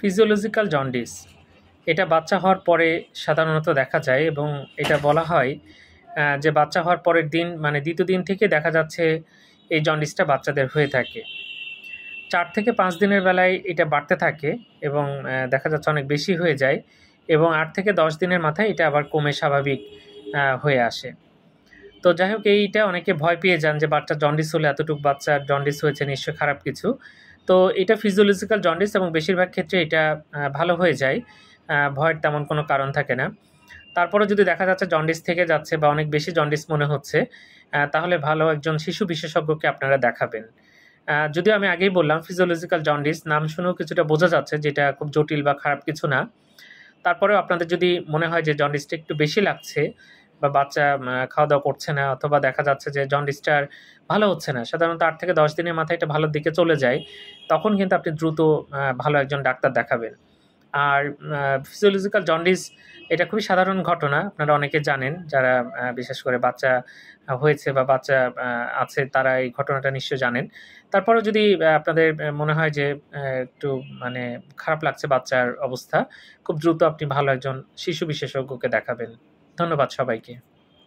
Physiological jaundice এটা বাচ্চা হওয়ার পরে সাধারণত দেখা যায় এবং এটা বলা হয় যে বাচ্চা হওয়ার পরের দিন মানে দ্বিতীয় দিন থেকে দেখা যাচ্ছে এই জন্ডিসটা বাচ্চাদের হয়ে থাকে। 4 থেকে 5 দিনের বেলায় এটা বাড়তে থাকে এবং দেখা যাচ্ছে অনেক বেশি হয়ে যায় এবং 8 থেকে 10 দিনের মাথায় এটা আবার কমে স্বাভাবিক হয়ে আসে। তো যাই হোক, এইটা অনেকে ভয় পেয়ে যান যে বাচ্চার জন্ডিস হলে এতটুকু বাচ্চার জন্ডিস হয়েছে নিশ্চয়ই খারাপ কিছু। তো এটা ফিজিওলজিক্যাল জন্ডিস এবং বেশিরভাগ ক্ষেত্রে এটা ভালো হয়ে যায়, ভয়ের তেমন কোনো কারণ থাকে না। তারপরে যদি দেখা যাচ্ছে জন্ডিস থেকে যাচ্ছে বা অনেক বেশি জন্ডিস মনে হচ্ছে, তাহলে ভালো একজন শিশু বিশেষজ্ঞকে আপনারা দেখাবেন। যদিও আমি আগেই বললাম ফিজিওলজিক্যাল জন্ডিস নাম শুনেও কিছুটা বোঝা যাচ্ছে যেটা খুব জটিল বা খারাপ কিছু না। তারপরেও আপনাদের যদি মনে হয় যে জন্ডিসটা একটু বেশি লাগছে বা বাচ্চা খাওয়া দাওয়া করছে না অথবা দেখা যাচ্ছে যে জন্ডিসটার ভালো হচ্ছে না, সাধারণত 8 থেকে 10 দিনের মাথায় এটা ভালোর দিকে চলে যায়, তখন কিন্তু আপনি দ্রুত ভালো একজন ডাক্তার দেখাবেন। আর ফিজিওলজিক্যাল জন্ডিস এটা খুবই সাধারণ ঘটনা, আপনারা অনেকে জানেন যারা বিশেষ করে বাচ্চা হয়েছে বা বাচ্চা আছে তারা এই ঘটনাটা নিশ্চয়ই জানেন। তারপরেও যদি আপনাদের মনে হয় যে একটু মানে খারাপ লাগছে বাচ্চার অবস্থা, খুব দ্রুত আপনি ভালো একজন শিশু বিশেষজ্ঞকে দেখাবেন। ধন্যবাদ সবাইকে।